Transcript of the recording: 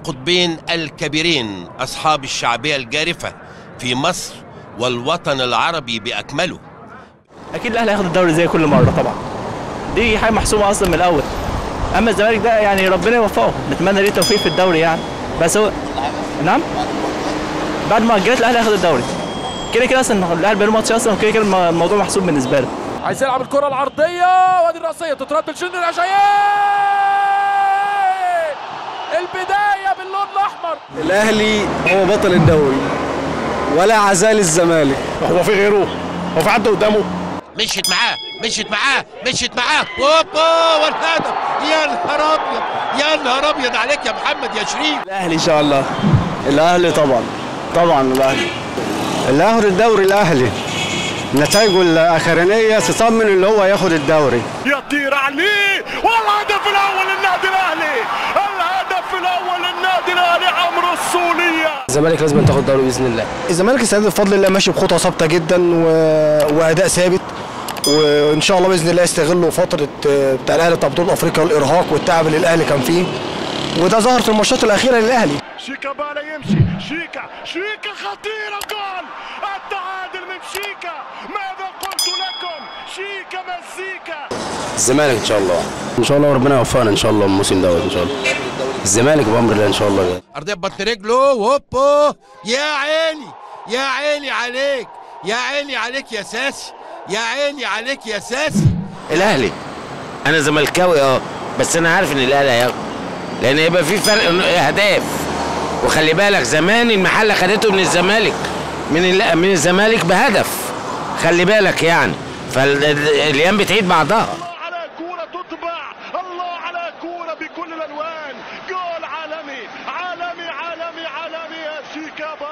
القطبين الكبيرين أصحاب الشعبية الجارفة في مصر والوطن العربي بأكمله. أكيد الأهلي هياخد الدوري زي كل مرة طبعا، دي حاجة محسومة أصلا من الأول. أما الزمالك ده يعني ربنا يوفقه، نتمنى ليه التوفيق في الدوري يعني. بس هو نعم بعد مؤجلات الأهلي هياخد الدوري كده كده، أصلا الأهلي بقاله ماتش أصلا وكده كده الموضوع محسوب بالنسبة له. عايز يلعب الكرة العرضية وادي الرأسية تترد لشندر العشاية، البداية باللون الأحمر. الأهلي هو بطل الدوري ولا عزال الزمالك. هو في غيره؟ هو في حد قدامه؟ مشيت معاه هوبا والهدف. يا نهار ابيض يا نهار ابيض عليك يا محمد يا شريف. الأهلي إن شاء الله. الأهلي طبعا الأهلي هياخد الدوري. الأهلي نتائجه الأخرانية تطمن اللي هو ياخد الدوري. يطير عليه والهدف الأول للنادي الأهلي، الهدف الأول للنادي الأهلي عمرو السولية. الزمالك لازم تاخد الدوري بإذن الله. الزمالك السنة دي بفضل الله ماشي بخطى ثابتة جدا وأداء ثابت، وإن شاء الله بإذن الله يستغلوا فترة بتاع الأهلي بتاع بطولة أفريقيا والإرهاق والتعب اللي الأهلي كان فيه، وده ظهر في الماتشات الأخيرة للأهلي. شيكابالا يمشي، شيكا خطيرة، جول التعادل من شيكا. ماذا قلت لكم؟ شيكا مزيكا. الزمالك ان شاء الله وربنا يوفقنا ان شاء الله الموسم دوت ان شاء الله. الزمالك بامر الله ان شاء الله. ارضيه ببطن رجله هوبا. يا عيني عليك يا ساسي، يا عيني عليك يا ساسي. الاهلي انا زملكاوي بس انا عارف ان الاهلي هياخد، لان يبقى في فرق اهداف. وخلي بالك زمان المحله خدته من الزمالك، من الزمالك بهدف، خلي بالك يعني، فالايام بتعيد بعضها. الله على كوره تطبع، الله على كوره بكل الالوان، جول عالمي يا شيكابالا.